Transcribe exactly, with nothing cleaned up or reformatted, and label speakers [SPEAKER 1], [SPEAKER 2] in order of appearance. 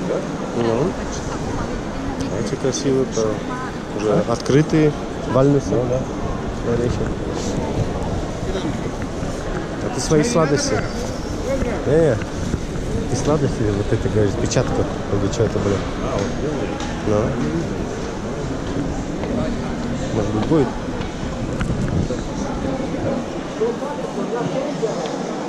[SPEAKER 1] Ну. Эти красивые, то уже открытые вальнусы. Ну, да. Это свои сладости. Э, и сладости, вот это, говорит, печатка. Или что это было? А, вот белые. Ну. Может быть, будет?